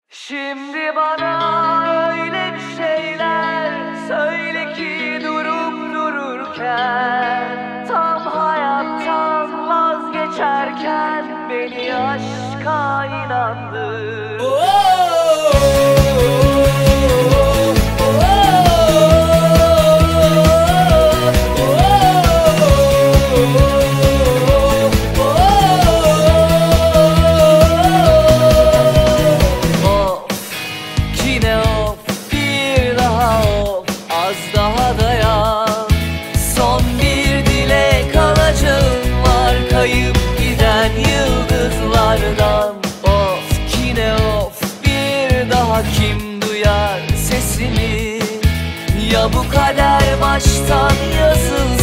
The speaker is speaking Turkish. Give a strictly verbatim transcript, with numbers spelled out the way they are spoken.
Şimdi bana öyle bir şeyler söyle ki durup dururken, tam hayattan vazgeçerken beni aşka inandır. Az daha dayan, son bir dilek alacağım var, kayıp giden yıldızlardan. Of kine of, bir daha kim duyar sesimi? Ya bu kader baştan yazıldı